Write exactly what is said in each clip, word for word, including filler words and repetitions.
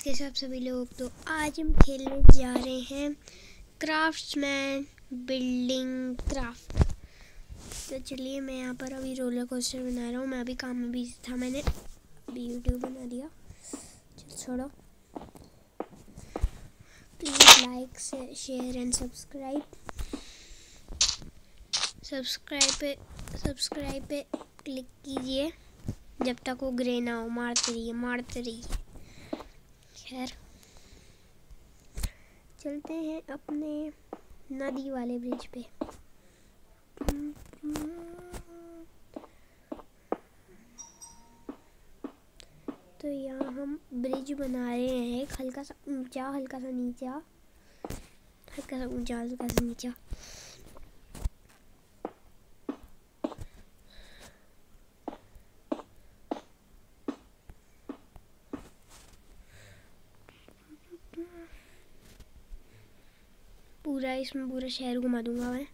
कैसे आप सभी लोग। तो आज हम खेलने जा रहे हैं क्राफ्ट्समैन बिल्डिंग क्राफ्ट। तो चलिए, मैं यहाँ पर अभी रोलर कोस्टर बना रहा हूँ। मैं अभी काम में बिजी था, मैंने अभी यूट्यूब बना दिया। चलो छोड़ो, please like share and subscribe. Subscribe पे सब्सक्राइब पे क्लिक कीजिए जब तक वो ग्रे ना हो। मारते रहिए मारते रहिए। खैर, चलते हैं अपने नदी वाले ब्रिज पे। तो यहाँ हम ब्रिज बना रहे हैं, हल्का सा ऊंचा हल्का सा नीचा, हल्का सा ऊंचा हल्का सा नीचा। पूरा इसमें पूरा शहर घुमा दूंगा मैं।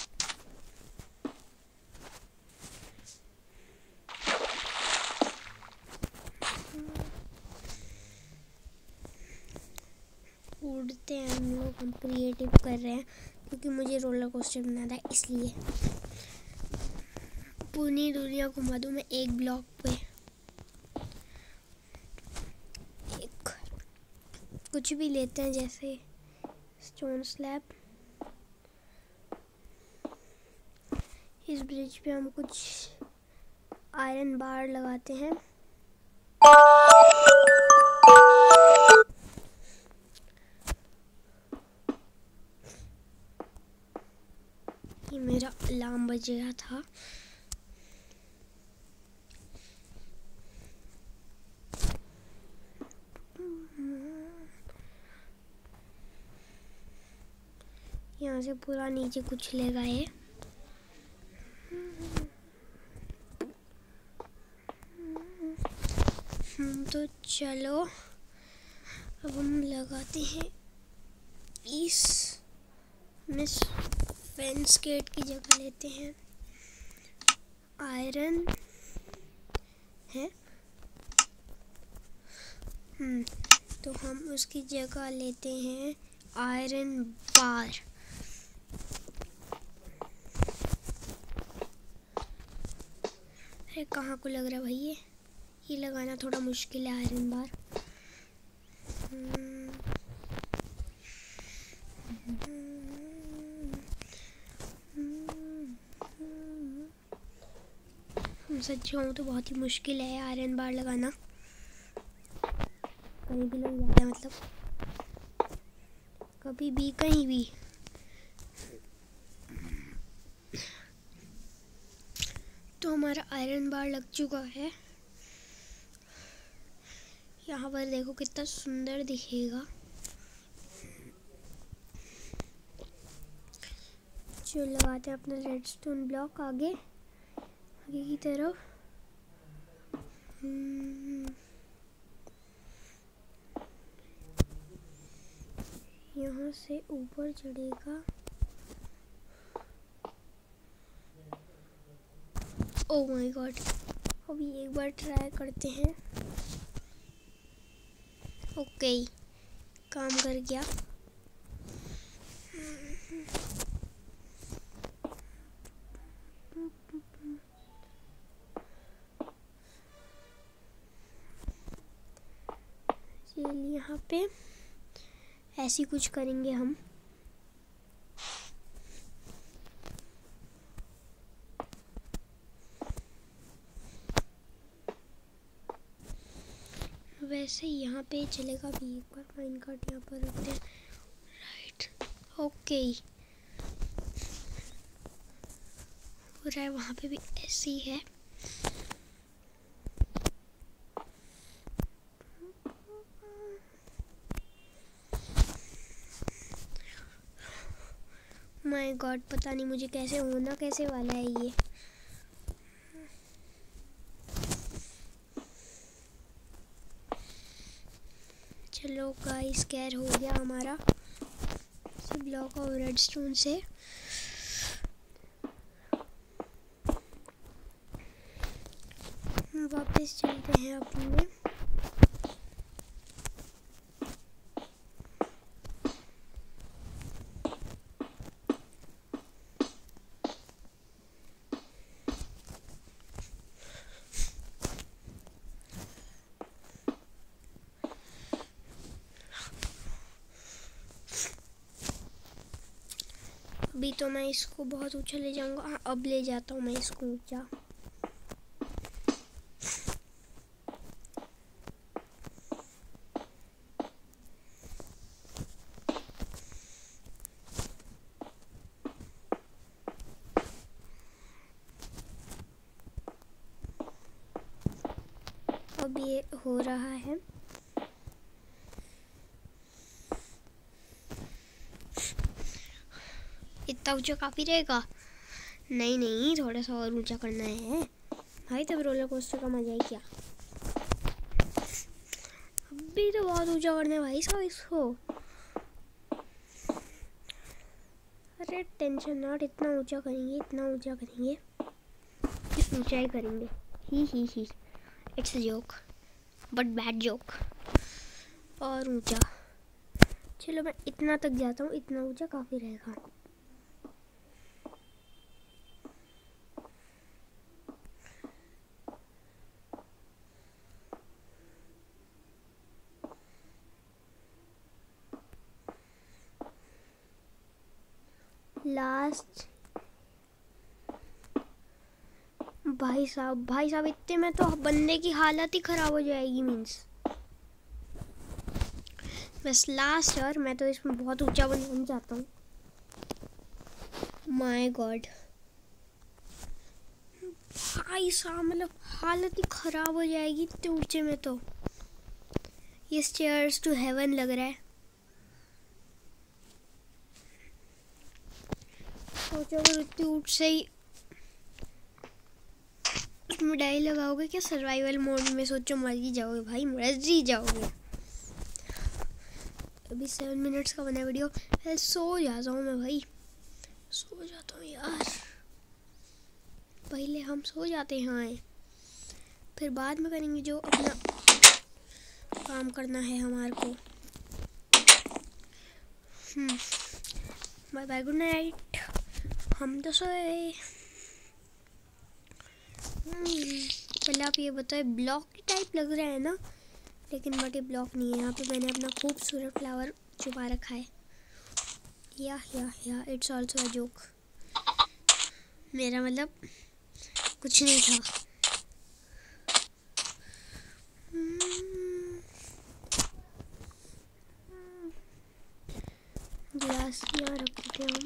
उड़ते हैं हम लोग, हम क्रिएटिव कर रहे हैं क्योंकि मुझे रोलर कोस्टर बनाना है, इसलिए पूरी दुनिया घुमा दूँ मैं एक ब्लॉक पे। एक कुछ भी लेते हैं, जैसे स्टोन स्लैब। इस ब्रिज पे हम कुछ आयरन बार लगाते हैं। ये मेरा अलार्म बज रहा था। यहाँ से पूरा नीचे कुछ ले गए। तो चलो, अब हम लगाते हैं इस मिस फेंस गेट की जगह लेते हैं आयरन है। हम्म तो हम उसकी जगह लेते हैं आयरन बार। अरे कहाँ को लग रहा है भाई, ये ये लगाना थोड़ा मुश्किल है आयरन बार। सच कहूँ तो बहुत ही मुश्किल है आयरन बार लगाना, कहीं भी लग जाता है, मतलब कभी भी कहीं भी। तो हमारा आयरन बार लग चुका है। यहाँ पर देखो कितना सुंदर दिखेगा। जो लगाते हैं अपना रेडस्टोन ब्लॉक आगे आगे की तरफ। यहाँ से ऊपर चढ़ेगा। ओह माय गॉड, अभी एक बार ट्राई करते हैं। ओके, काम कर गया। चलिए, यहाँ पे ऐसी कुछ करेंगे हम। वैसे यहाँ पे चलेगा भी। एक बार माइन कार्ट यहाँ पर रखते हैं। राइट, ओके, हो रहा है। वहाँ पे भी ऐसी है। माय गॉड, पता नहीं मुझे कैसे होना कैसे वाला है ये। चलो गाइस, कैर हो गया हमारा इसी ब्लॉक और रेडस्टोन से। वापस चलते हैं अपने अभी तो मैं इसको बहुत ऊंचा ले जाऊंगा। हाँ, अब ले जाता हूँ मैं इसको ऊंचा। अब ये हो रहा है। इतना ऊंचा काफी रहेगा? नहीं नहीं, थोड़ा सा और ऊंचा करना है भाई, तब रोलर कोस्टर का मजा ही क्या। अभी तो बहुत ऊंचा करना है भाई साहब इसको। अरे टेंशन नॉट, इतना ऊंचा करेंगे, इतना ऊंचा करेंगे, ऊंचाई करेंगे। ही ही ही it's a joke, but bad joke. और ऊंचा, चलो मैं इतना तक जाता हूँ, इतना ऊंचा काफी रहेगा। लास्ट भाई साहब, भाई साहब इतने में तो बंदे की हालत ही खराब हो जाएगी। मीन्स बस लास्ट यार, मैं तो इसमें बहुत ऊंचा बनना चाहता हूँ। माय गॉड भाई साहब, मतलब हालत ही खराब हो जाएगी इतने ऊंचे में तो। ये स्टेयर्स टू हेवन लग रहा है। सोचो अगर इतनी ऊंच से ही उसमें डाई लगाओगे क्या सर्वाइवल मोड में, सोचो मर ही जाओगे भाई, मर ही जाओगे। अभी सेवन मिनट्स का बना वीडियो, सो जाता हूँ मैं भाई, सो जाता हूँ यार। पहले हम सो जाते हैं, फिर बाद में करेंगे जो अपना काम करना है हमारे को। Hmm bye bye, good night. हम तो सोए। पहले आप ये बताओ, ब्लॉक की टाइप लग रहा है ना, लेकिन बट ये ब्लॉक नहीं है। यहाँ पे मैंने अपना खूबसूरत फ्लावर छुपा रखा है। या या या इट्स ऑल्सो अ जोक। मेरा मतलब कुछ नहीं था। गिलास यहाँ रख देते हम।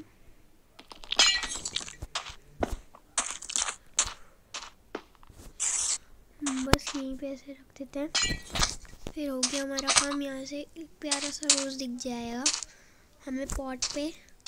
बस यहीं पे ऐसे रख देते हैं, फिर हो गया हमारा काम। यहाँ से एक प्यारा सा रोज दिख जाएगा हमें पॉट पे।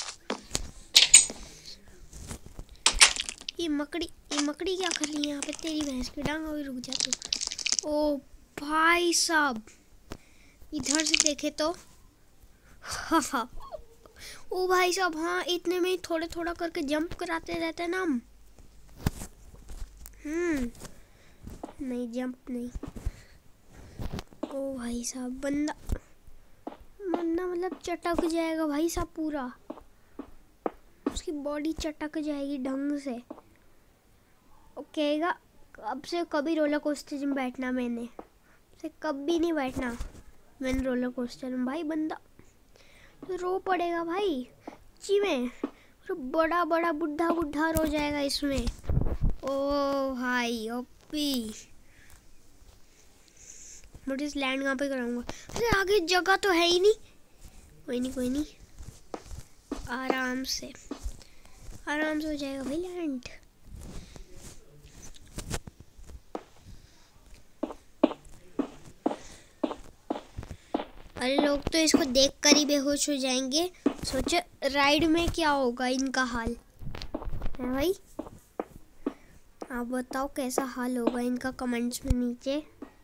ये मकड़ी, ये मकड़ी क्या कर रही है यहाँ पे? तेरी भैंस की डांग अभी रुक जा तू। ओ भाई साहब, इधर से देखे तो हाँ हाँ, ओ भाई साहब, हाँ इतने में ही थोड़ा थोड़ा करके जंप कराते रहते हैं ना हम। हम्म नहीं जंप नहीं। ओ भाई साहब, बंदा बंदा मतलब चटक जाएगा भाई साहब, पूरा उसकी बॉडी चटक जाएगी ढंग से। वो कहेगा अब से कभी रोलर कोस्टर में बैठना, मैंने से कभी नहीं बैठना मैंने रोलर कोस्टर में। भाई बंदा तो रो पड़ेगा भाई जी में, तो बड़ा बड़ा बुढ़ा बुढ़ा रो जाएगा इसमें। ओ भाई ओपी, मुझे इस लैंड कहाँ पे कराऊंगा? अरे आगे जगह तो है ही नहीं। कोई नहीं कोई नहीं, आराम से आराम से हो जाएगा भाई लैंड। अरे लोग तो इसको देखकर ही बेहोश हो जाएंगे। सोचो राइड में क्या होगा इनका हाल है भाई। आप बताओ कैसा हाल होगा इनका कमेंट्स में नीचे।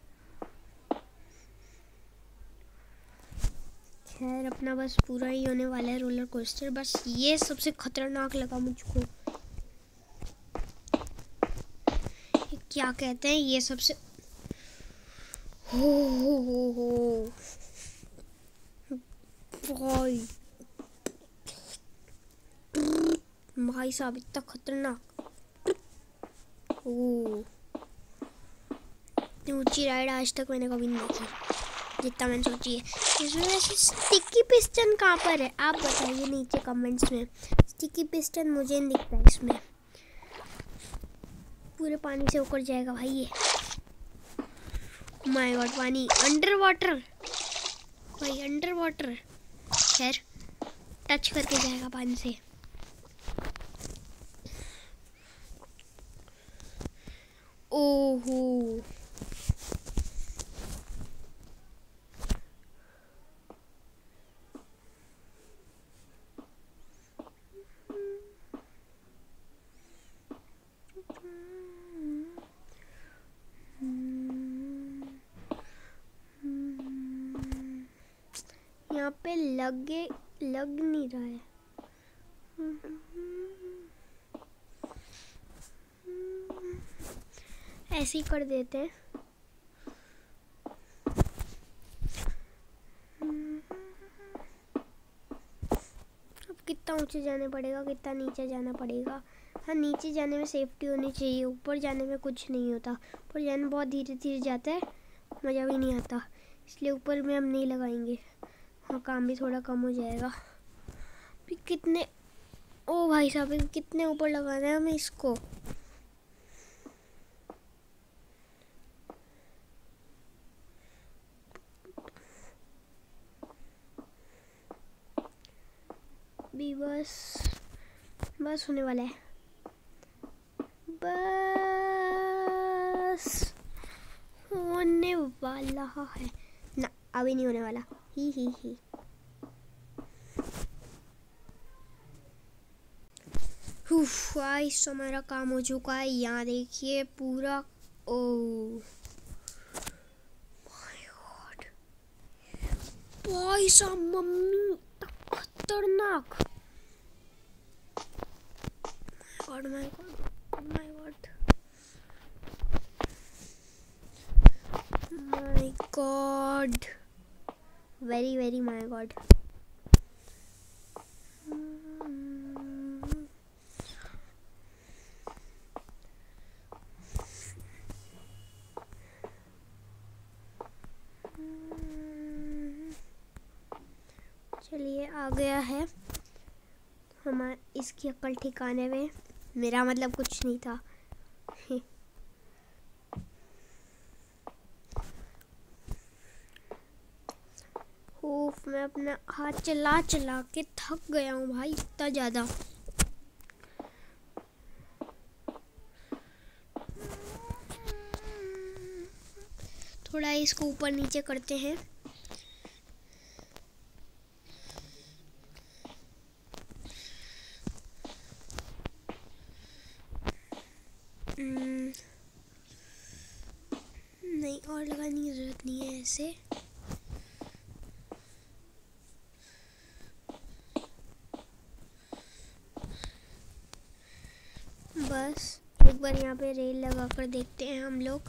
खैर अपना बस पूरा ही होने वाला है रोलर कोस्टर। बस ये सबसे खतरनाक लगा मुझको। ये क्या कहते हैं, ये सबसे हो हो हो हो भाई भाई साहब इतना खतरनाक। ओ इतनी ऊंची राइड आज तक मैंने कभी नहीं देखी जितना मैंने सोची है। इसमें वैसे स्टिकी पिस्टन कहाँ पर है आप बताइए नीचे कमेंट्स में। स्टिकी पिस्टन मुझे नहीं दिखता है इसमें। पूरे पानी से ऊपर जाएगा भाई ये। माय गॉड, पानी अंडर वाटर भाई, अंडर वाटर। खैर टच करके जाएगा पानी से। ओहो, यहाँ पे लगे लग नहीं रहा है। ऐसे ही कर देते हैं। अब कितना ऊंचे जाना पड़ेगा, कितना नीचे जाना पड़ेगा। हाँ, नीचे जाने में सेफ्टी होनी चाहिए, ऊपर जाने में कुछ नहीं होता। ऊपर जाने में बहुत धीरे धीरे जाता है, मज़ा भी नहीं आता, इसलिए ऊपर में हम नहीं लगाएंगे। हाँ, काम भी थोड़ा कम हो जाएगा। भी कितने, ओ भाई साहब, कितने ऊपर लगाना है हमें इसको। भी बस बस होने वाला है, बस होने वाला है ना, अभी नहीं होने वाला। ही ही ही गाइस, हमारा काम हो चुका है। यहाँ देखिए पूरा, ओ माय गॉड भाई साहब, मम्मी खतरनाक। God my god my god my god, very very my god. चलिए, आ गया है हमारा, इसकी अक्ल ठिकाने में। मेरा मतलब कुछ नहीं था। ओफ, मैं अपना हाथ चला चला के थक गया हूँ भाई, इतना ज़्यादा। थोड़ा इसको ऊपर नीचे करते हैं। नहीं, और लगाने की जरूरत नहीं है ऐसे। बस एक बार यहाँ पे रेल लगा कर देखते हैं हम लोग।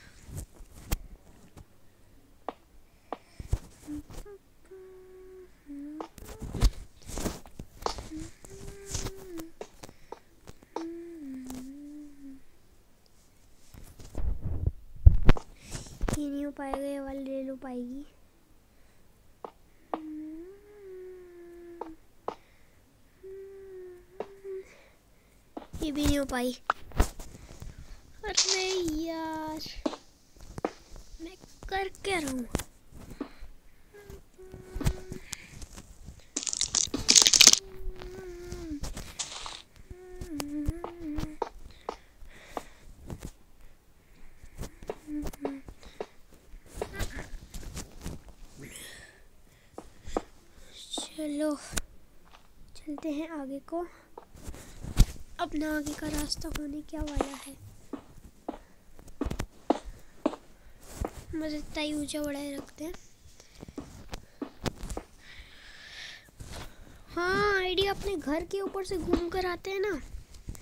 ये नहीं हो पाएगा, ये वाली रेल हो पाएगी। ये भी नहीं हो पाई। अरे यार, मैं कर क्या रहा हूँ। चलो चलते हैं आगे को। अपना आगे का रास्ता होने क्या वाला है। बस इतना ही ऊंचा बढ़ाए रखते हैं। हाँ, आइडिया अपने घर के ऊपर से घूम कर आते हैं ना।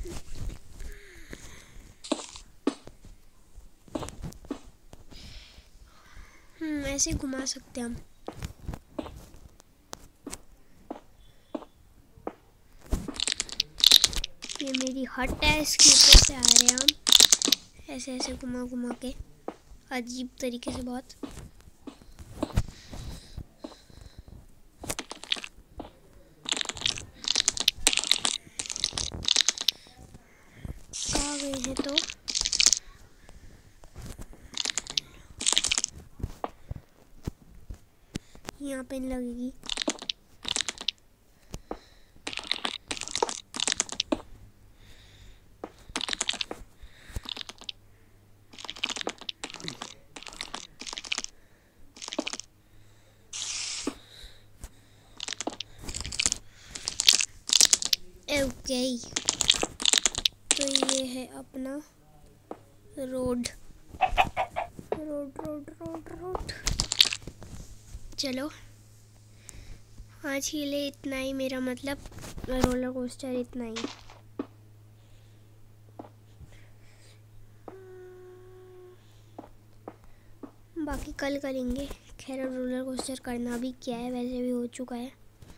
हम्म ऐसे घुमा सकते हैं हम। ये मेरी हट है, इसके ऊपर से आ रहे हैं हम ऐसे ऐसे घुमा घुमा के, अजीब तरीके से बहुत। यहाँ पे नहीं लगेगी। ओके, तो ये है अपना road road road road road. चलो आज के लिए इतना ही, मेरा मतलब रोलर कोस्टर इतना ही। बाकी कल करेंगे। खैर रोलर कोस्टर करना भी क्या है, वैसे भी हो चुका है।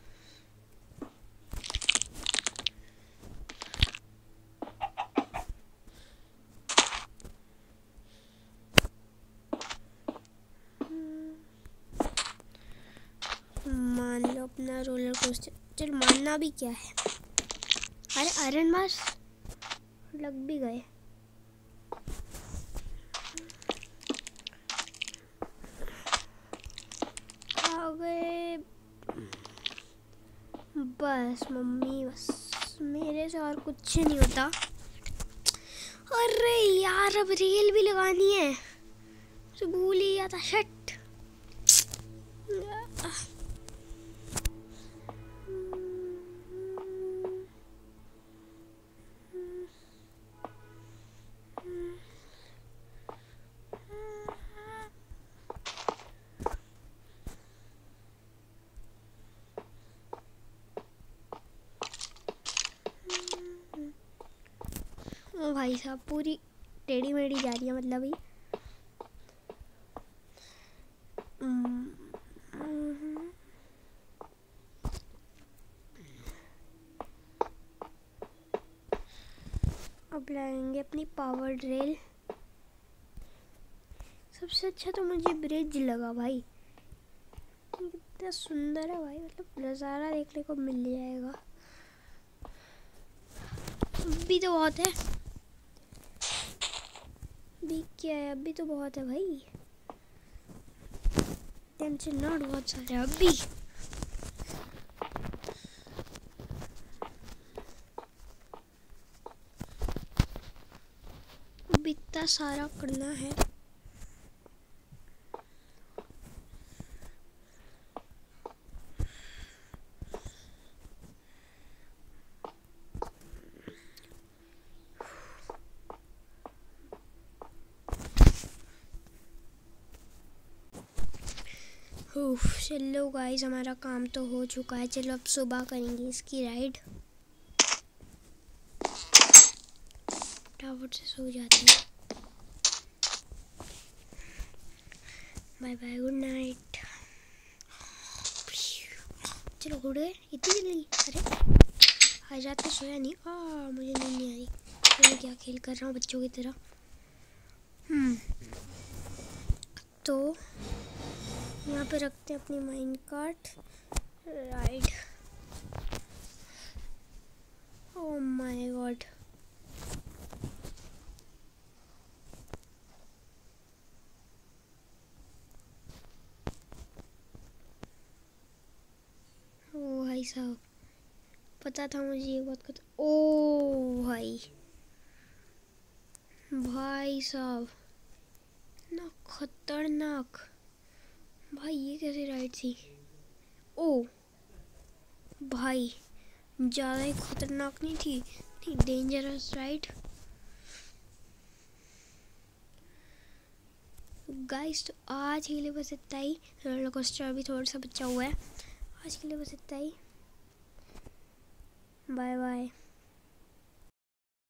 मान लो अपना रोलर कोस्टर, चल मानना भी क्या है। अरे आयरन मार्स लग भी गए। आ गए बस मम्मी, बस मेरे से और कुछ नहीं होता। अरे यार अब रेल भी लगानी है, तो भूल ही गया था। शट। ओ भाई साहब पूरी टेढ़ी मेढ़ी जा रही है मतलब ही। अब लाएंगे अपनी पावर ड्रिल। सबसे अच्छा तो मुझे ब्रिज लगा भाई, कितना सुंदर है भाई, मतलब नज़ारा देखने को मिल जाएगा। अभी तो बहुत है, अभी क्या है, अभी तो बहुत है भाई, टेंशन नॉट बहुत सारे अभी। अभी इतना सारा करना है। चलो गाइस हमारा काम तो हो चुका है। चलो अब सुबह करेंगे इसकी राइड। फटाफट से सो जाते हैं। Bye bye, good night. चलो उड़ गए इतनी जल्दी। अरे आज रात को सोया नहीं, आ मुझे नींद नहीं आ रही। मैं क्या खेल कर रहा हूँ बच्चों की तरह। हम्म तो यहाँ पे रखते हैं अपनी mine cart ride. Oh my god, ओ भाई साहब पता था मुझे ये बहुत खतर। ओ भाई भाई साहब ना खतरनाक भाई, ये कैसी राइड थी। ओ भाई ज़्यादा ही खतरनाक नहीं थी, थी डेंजरस राइड। गाइस तो आज के लिए बस इतना ही। रोलर कोस्टर अभी थोड़ा सा बचा हुआ है। आज के लिए बस इतना ही। Bye bye.